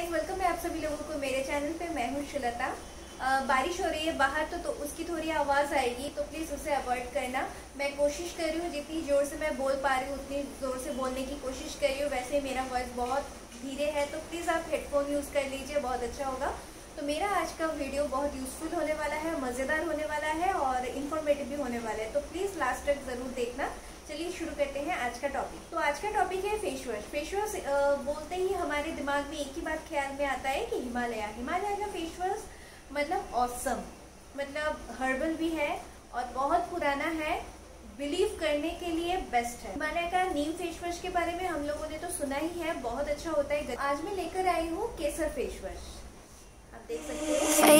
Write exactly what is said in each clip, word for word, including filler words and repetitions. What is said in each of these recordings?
Guys, welcome है आप सभी लोगों को मेरे चैनल पे। मैं हूँ श्रीलता। बारिश हो रही है बाहर तो, तो उसकी थोड़ी आवाज़ आएगी, तो प्लीज़ उसे अवॉइड करना। मैं कोशिश कर रही हूँ जितनी ज़ोर से मैं बोल पा रही हूँ उतनी ज़ोर से बोलने की कोशिश कर रही हूँ। वैसे मेरा वॉइस बहुत धीरे है, तो प्लीज़ आप हेडफोन यूज़ कर लीजिए, बहुत अच्छा होगा। तो मेरा आज का वीडियो बहुत यूज़फुल होने वाला है, मज़ेदार होने वाला है और इन्फॉर्मेटिव भी होने वाला है, तो प्लीज़ लास्ट तक ज़रूर देखना। चलिए शुरू करते हैं आज का टॉपिक। तो आज का टॉपिक है फेस वॉश। फेस वॉश बोलते ही हमारे दिमाग में एक ही बात ख्याल में आता है कि हिमालय हिमालय का फेस वॉश मतलब ऑसम, मतलब हर्बल भी है और बहुत पुराना है, बिलीव करने के लिए बेस्ट है। हिमालय का नीम फेस वॉश के बारे में हम लोगों ने तो सुना ही है, बहुत अच्छा होता है। आज मैं लेकर आई हूँ केसर फेस वॉश, आप देख सकते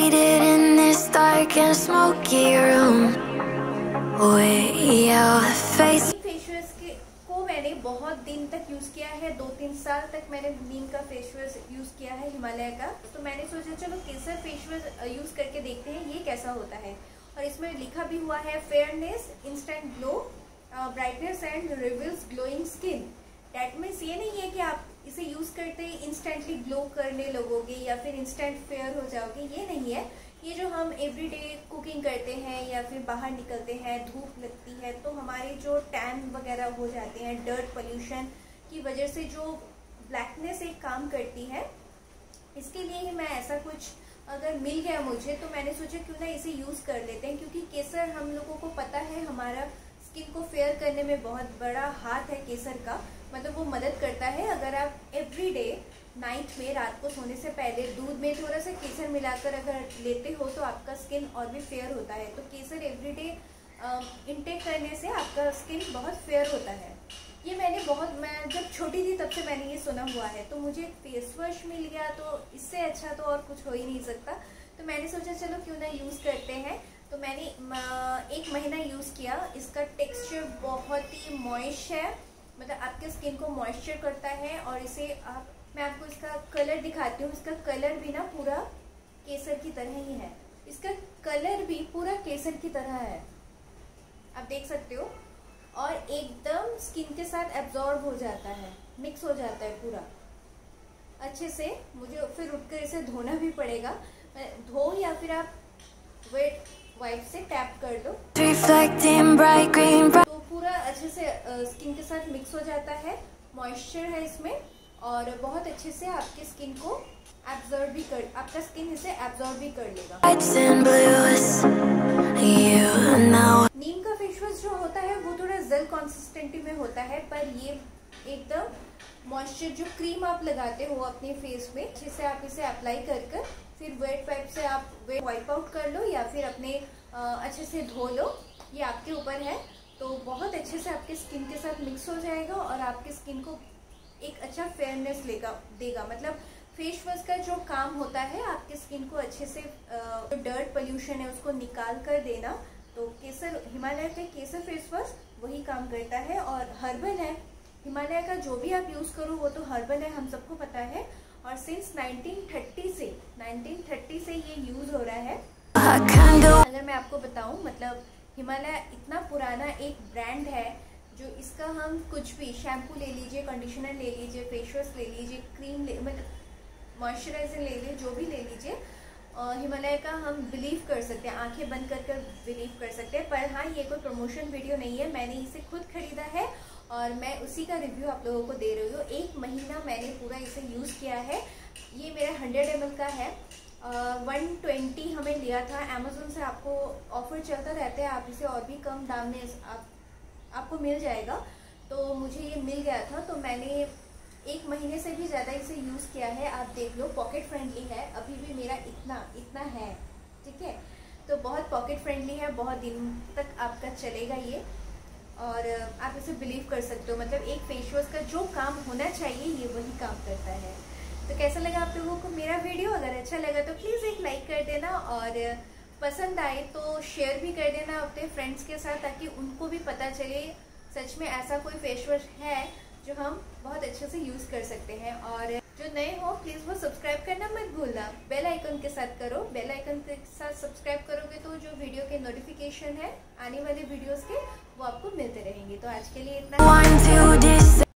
हैं। मैंने बहुत दिन तक यूज किया है, दो तीन साल तक मैंने नीम का फेस वॉश यूज किया है हिमालय का। तो मैंने सोचा चलो केसर फेस वॉश यूज करके देखते हैं ये कैसा होता है। और इसमें लिखा भी हुआ है fairness, instant glow, brightness and reveals glowing skin. That means ये नहीं है कि आप इसे यूज करते ही इंस्टेंटली ग्लो करने लगोगे या फिर इंस्टेंट फेयर हो जाओगे, ये नहीं है। ये जो हम एवरीडे कुकिंग करते हैं या फिर बाहर निकलते हैं, धूप लगती है तो हमारे जो टैन वगैरह हो जाते हैं, डर्ट पोल्यूशन की वजह से जो ब्लैकनेस एक काम करती है, इसके लिए ही मैं ऐसा कुछ अगर मिल गया मुझे तो मैंने सोचा क्यों ना इसे यूज़ कर लेते हैं। क्योंकि केसर हम लोगों को पता है हमारा स्किन को फेयर करने में बहुत बड़ा हाथ है केसर का, मतलब वो मदद करता है। अगर आप एवरीडे नाइट में रात को सोने से पहले दूध में थोड़ा सा केसर मिलाकर अगर लेते हो तो आपका स्किन और भी फेयर होता है। तो केसर एवरीडे इंटेक करने से आपका स्किन बहुत फेयर होता है। ये मैंने बहुत, मैं जब छोटी थी तब से मैंने ये सुना हुआ है, तो मुझे फेस वॉश मिल गया तो इससे अच्छा तो और कुछ हो ही नहीं सकता। तो मैंने सोचा चलो क्यों ना यूज़ करते हैं। तो मैंने एक महीना यूज़ किया। इसका टेक्सचर बहुत ही मॉइस्ट है, मतलब आपके स्किन को मॉइस्चर करता है। और इसे आप, मैं आपको इसका कलर दिखाती हूँ। इसका कलर भी ना पूरा केसर की तरह ही है, इसका कलर भी पूरा केसर की तरह है, आप देख सकते हो। और एकदम स्किन के साथ एब्जॉर्ब हो जाता है, मिक्स हो जाता है पूरा अच्छे से। मुझे फिर उठकर इसे धोना भी पड़ेगा, धो या फिर आप वेट वाइप से टैप कर दो तो पूरा अच्छे से स्किन के साथ मिक्स हो जाता है। मॉइस्चर है इसमें और बहुत अच्छे से आपके स्किन को एब्जॉर्ब भी कर, आपका स्किन इसे एब्जॉर्ब भी कर लेगा। नीम का फेस वॉश जो होता है वो थोड़ा जेल कंसिस्टेंसी में होता है, पर ये एकदम मॉइस्चर, जो क्रीम आप लगाते हो अपने फेस में, अच्छे से आप इसे अप्लाई कर कर फिर वेट वाइप से आप वेट वाइप आउट कर लो या फिर अपने अच्छे से धो लो, ये आपके ऊपर है। तो बहुत अच्छे से आपके स्किन के साथ मिक्स हो जाएगा और आपके स्किन को एक अच्छा फेयरनेस लेगा देगा। मतलब फेस वॉश का जो काम होता है आपके स्किन को अच्छे से जो डर्ट पोल्यूशन है उसको निकाल कर देना। तो केसर, हिमालय का केसर फेस वॉश वही काम करता है और हर्बल है। हिमालय का जो भी आप यूज़ करो वो तो हर्बल है, हम सबको पता है। और सिंस नाइनटीन थर्टी से नाइनटीन थर्टी से ये यूज़ हो रहा है। अगर मैं आपको बताऊं, मतलब हिमालय इतना पुराना एक ब्रांड है जो इसका हम कुछ भी, शैम्पू ले लीजिए, कंडीशनर ले लीजिए, फेस वॉश ले लीजिए, क्रीम ले, मतलब मॉइस्चराइजर ले लीजिए, जो भी ले लीजिए, हिमालय का हम बिलीव कर सकते हैं, आंखें बंद कर कर बिलीव कर सकते हैं। पर हाँ, ये कोई प्रमोशन वीडियो नहीं है, मैंने इसे खुद खरीदा है और मैं उसी का रिव्यू आप लोगों को दे रही हूँ। एक महीना मैंने पूरा इसे यूज़ किया है। ये मेरा हंड्रेड एम एल का है, वन ट्वेंटी हमें लिया था अमेजोन से। आपको ऑफर चलता रहता है, आप इसे और भी कम दाम में आप, आपको मिल जाएगा। तो मुझे ये मिल गया था, तो मैंने एक महीने से भी ज़्यादा इसे यूज़ किया है। आप देख लो, पॉकेट फ्रेंडली है, अभी भी मेरा इतना इतना है, ठीक है। तो बहुत पॉकेट फ्रेंडली है, बहुत दिन तक आपका चलेगा ये और आप इसे बिलीव कर सकते हो। मतलब एक फेस वॉश का जो काम होना चाहिए ये वही काम करता है। तो कैसा लगा आप लोगों को मेरा वीडियो? अगर अच्छा लगा तो प्लीज़ एक लाइक कर देना और पसंद आए तो शेयर भी कर देना अपने फ्रेंड्स के साथ, ताकि उनको भी पता चले सच में ऐसा कोई फेस वॉश है जो हम बहुत अच्छे से यूज़ कर सकते हैं। और जो नए हो प्लीज़ वो सब्सक्राइब करना मत भूलना, बेल आइकन के साथ करो। बेल आइकन के साथ सब्सक्राइब करोगे तो जो वीडियो के नोटिफिकेशन है आने वाले वीडियोस के वो आपको मिलते रहेंगे। तो आज के लिए इतना।